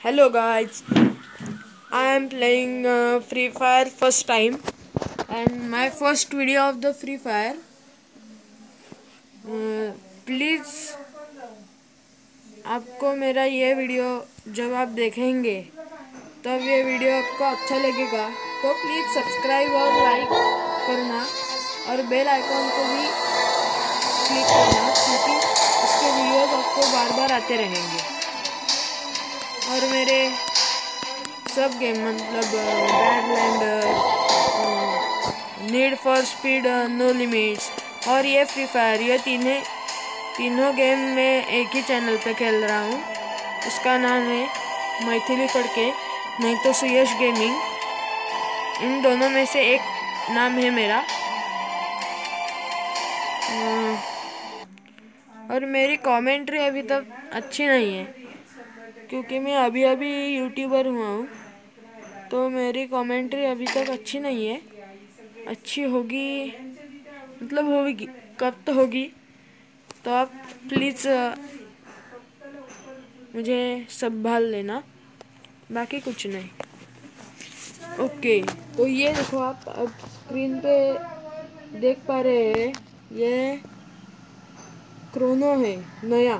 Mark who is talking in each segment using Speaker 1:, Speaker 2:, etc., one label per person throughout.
Speaker 1: Hello guys, I am playing Free Fire first time and my first video of the Free Fire. Please आपको मेरा ये video जब आप देखेंगे तब ये वीडियो आपको अच्छा लगेगा तो प्लीज़ सब्सक्राइब और लाइक करना और बेल आइकॉन को भी क्लिक करना क्योंकि इसके वीडियोस आपको बार बार आते रहेंगे। और मेरे सब गेम मतलब Badlander, need for speed, no limits और ये फ्री फायर, ये तीनों गेम मैं एक ही चैनल पे खेल रहा हूँ। उसका नाम है मैथिली फड़के, नहीं तो सुयश गेमिंग। इन दोनों में से एक नाम है मेरा। और मेरी कमेंट्री अभी तक अच्छी नहीं है क्योंकि मैं अभी अभी यूट्यूबर हुआ हूँ, तो मेरी कमेंट्री अभी तक अच्छी नहीं है। अच्छी होगी मतलब होगी, कब तो होगी, तो आप प्लीज़ मुझे संभाल लेना, बाकी कुछ नहीं। ओके, तो ये देखो आप अब स्क्रीन पे देख पा रहे हैं, ये क्रोनो है, नया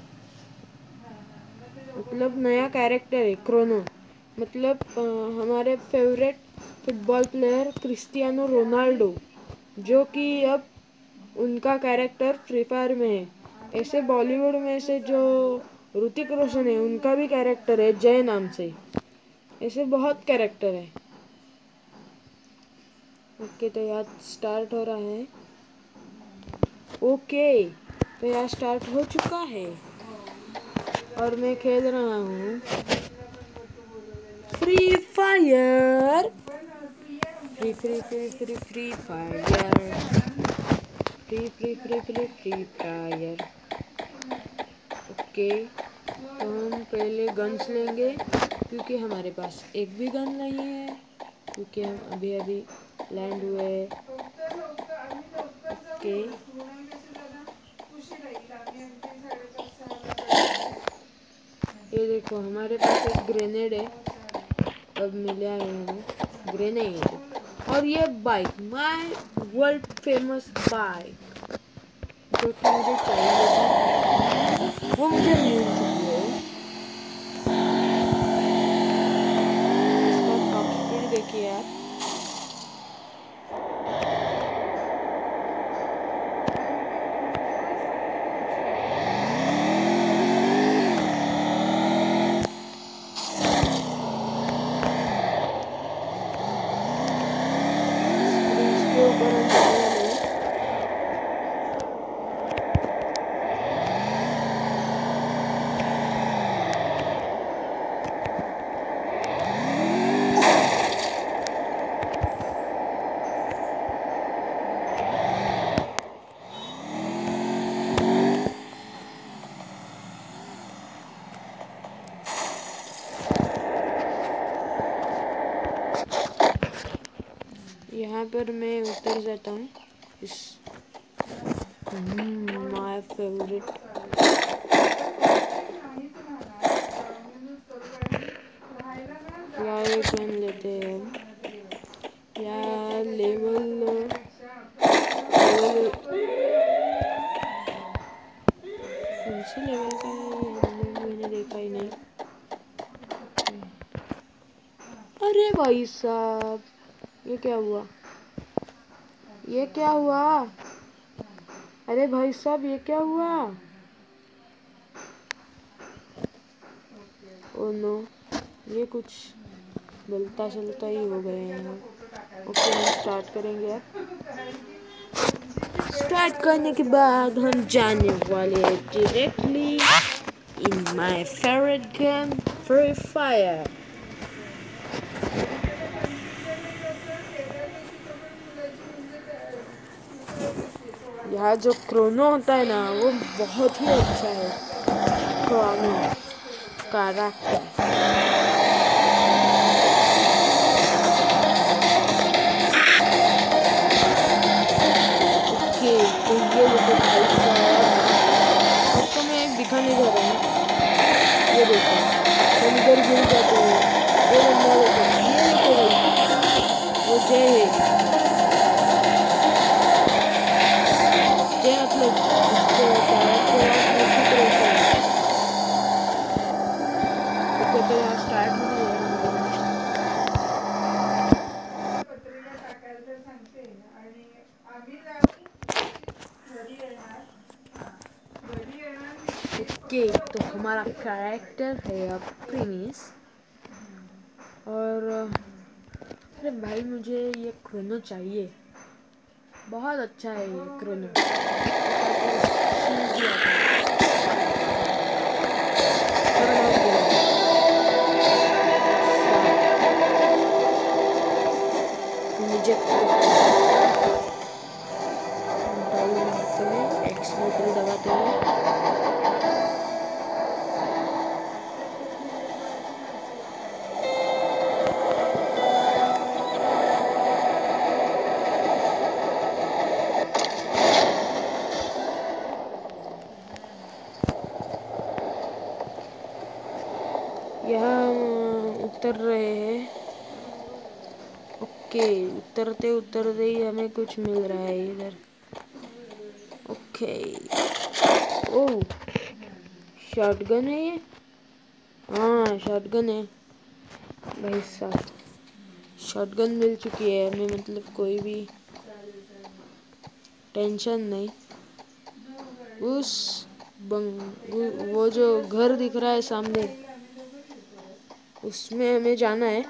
Speaker 1: मतलब नया कैरेक्टर है क्रोनो। मतलब हमारे favourite football player Cristiano Ronaldo, जो कि अब उनका कैरेक्टर फ्री फायर में है। ऐसे बॉलीवुड में से जो ऋतिक रोशन है उनका भी कैरेक्टर है जय नाम से। ऐसे बहुत कैरेक्टर है। ओके, तो यार स्टार्ट हो रहा है। ओके, तो यार स्टार्ट हो चुका है और मैं खेल रहा हूँ free fire. Free free free free free fire, free free free free free fire. Okay, तो हम पहले गन्स लेंगे क्योंकि हमारे पास एक भी गन नहीं है, क्योंकि हम अभी अभी लैंड हुए। ओके, ये देखो हमारे पास एक ग्रेनेड है, अब मिला है हमें ग्रेनेड। और ये bike, my world famous bike, जो कि मुझे चाहिए, वो मुझे मिल चुकी है। इसका टॉप स्पीड देखिए आप। इसके ऊपर हम जाने वाले हैं। यहाँ पर मैं उतर जाता हूँ इस माय फेवरेट। यार ये गन लेते हैं हम। यार लेवल कौन सी लेवल का है, मैंने देखा ही नहीं। अरे भाई साहब, ये क्या हुआ, ये क्या हुआ? अरे भाई साहब, ये क्या हुआ? ओ नो, ये कुछ गलता सलता ही हो गए हैं। ओके, हम स्टार्ट करेंगे। अब स्टार्ट करने के बाद हम जाने वाले हैं directly in my favourite game free fire. यहाँ जो क्रोनो होता है ना, वो बहुत ही अच्छा है। Chrono character. ओके, तो ये देखो भाई साहब, आपको मैं एक दिखाने जा रहा हूँ। ये देखो, हम इधर तो हमारा कैरेक्टर है अब प्रिंस। और अरे भाई मुझे ये क्रोनो चाहिए, बहुत अच्छा है ये क्रोनो। एक्सलेटर दबाते हैं। यहाँ हम उतर रहे हैं। ओके, उतरते उतरते ही हमें कुछ मिल रहा है इधर। ओके, ओह शॉटगन है ये। हाँ शॉटगन है भाई साहब, शॉटगन मिल चुकी है हमें, मतलब कोई भी टेंशन नहीं। उस वो जो घर दिख रहा है सामने, उसमें हमें जाना है।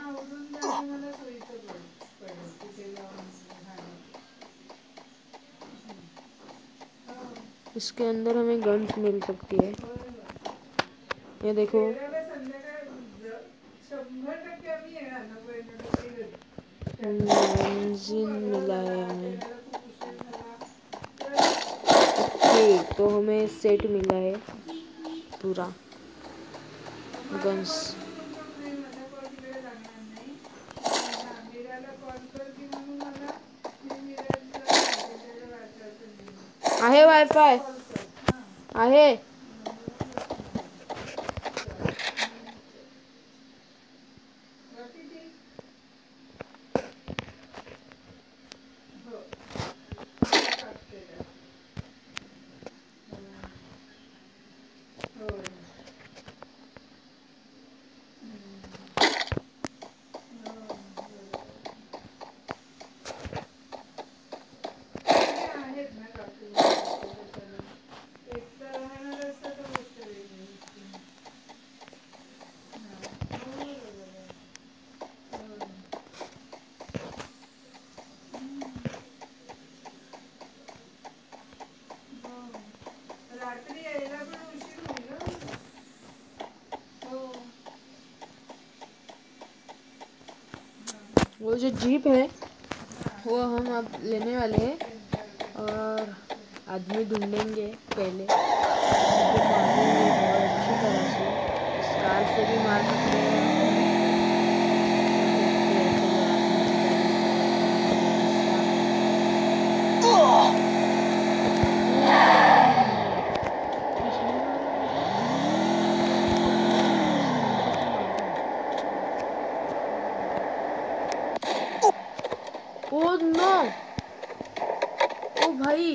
Speaker 1: इसके अंदर हमें गन्स मिल सकती है, ये देखो। बेंजीन मिला है हमें। ओके, तो हमें सेट मिला है पूरा गन्स। आहे वायफाय आहे। वो जो जीप है वो हम अब लेने वाले हैं और आदमी ढूंढेंगे पहले, उनको मारेंगे बहुत अच्छी तरह से। इस कार से भी मार सकते हैं। ओ नो, ओ भाई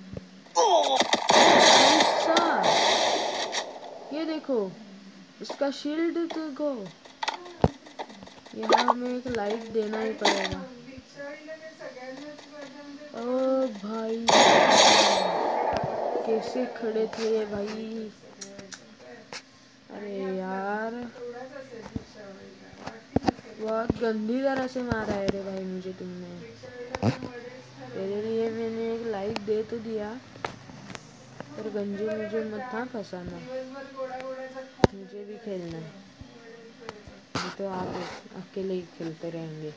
Speaker 1: ऐसा, ये देखो इसका शील्ड देखो। यहाँ हमें एक लाइट देना ही पड़ेगा। ओ भाई कैसे खड़े थे ये भाई, अरे यार बहुत गंदी तरह से मारा है रे भाई मुझे तुमने। तेरे लिए मैंने एक लाइट दे तो दिया, पर गंजे मुझे मत था फंसाना, मुझे भी खेलना है। ये तो आप अकेले ही खेलते रहेंगे।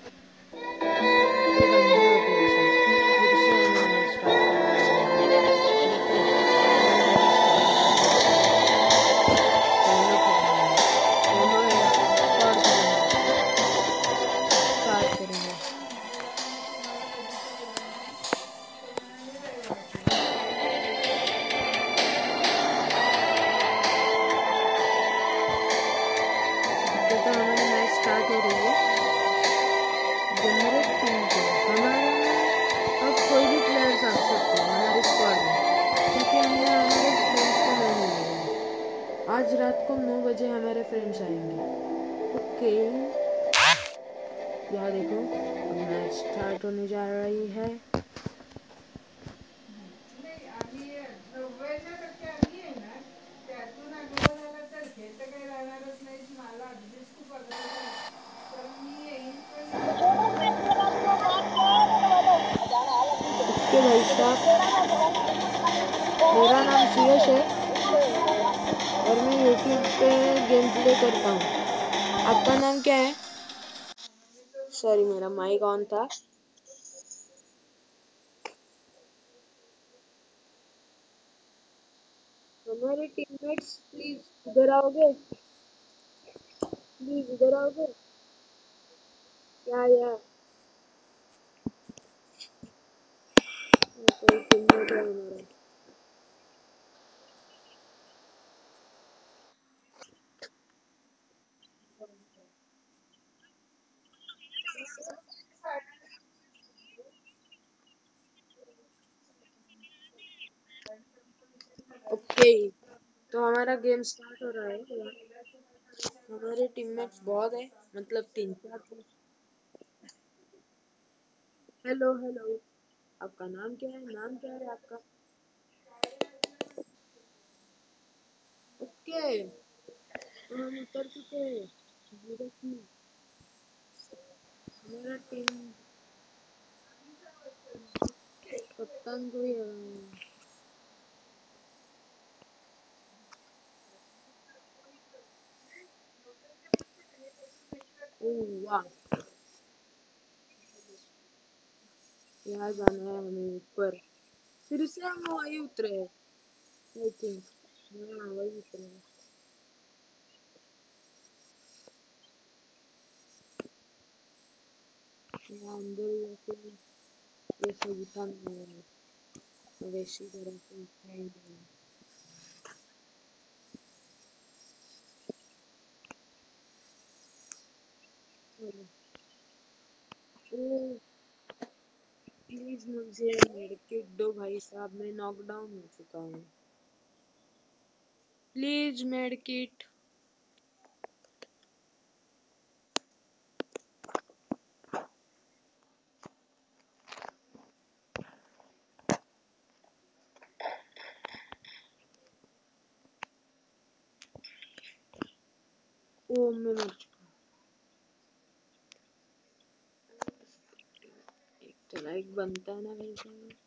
Speaker 1: आज रात को 9 बजे हमारे फ्रेंड्स आएंगे। ओके, यहाँ देखो अब मैच स्टार्ट होने जा रही है। सुयश है और मैं यूट्यूब पे गेम प्ले करता हूँ। आपका नाम क्या है? सॉरी, मेरा माइक ऑन था। हमारे टीममेट्स प्लीज इधर आओगे, प्लीज इधर आओगे। या कोई टीममेट है हमारा। ओके, तो हमारा गेम स्टार्ट हो रहा है। हमारे टीममेट्स बहुत है, मतलब 3-4। हेलो हेलो, आपका नाम क्या है? नाम क्या है आपका? ओके, तो हम उतर चुके हैं। मेरा टीम, हमारा टीम कप्तान को ही हराया। ओह वाह, यहाँ जाना है हमें ऊपर। फिर से हम वही उतरे, आई थिंक। हाँ, वही उतरे। यहाँ अंदर जाके जैसे उठा नहीं है, वैसी तरह से उठा ही नहीं। चलो, ओह प्लीज मुझे मेडकिट दो भाई साहब, मैं नॉकडाउन हो चुका हूँ। Please medkit. ओह मैं मर चुका। एक तो लाइक बनता है ना भाई साहब।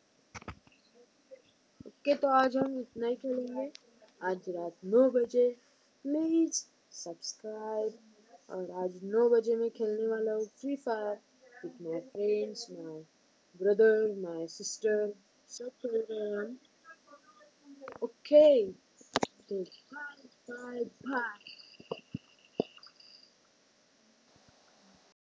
Speaker 1: ओके, तो आज हम इतना ही खेलेंगे। आज रात 9 बजे प्लीज सब्सक्राइब। और आज 9 बजे मैं खेलने वाला हूँ free fire with my friends, my brother, my sister, सब खेल रहे हैं हम। ओके, तो बाय बाय बाय।